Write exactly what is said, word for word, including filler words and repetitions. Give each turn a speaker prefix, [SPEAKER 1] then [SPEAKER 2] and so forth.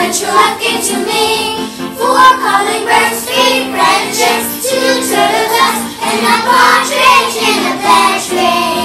[SPEAKER 1] but true love came to me. Four calling birds, three friendships, two turtle doves, and a partridge in a pear tree.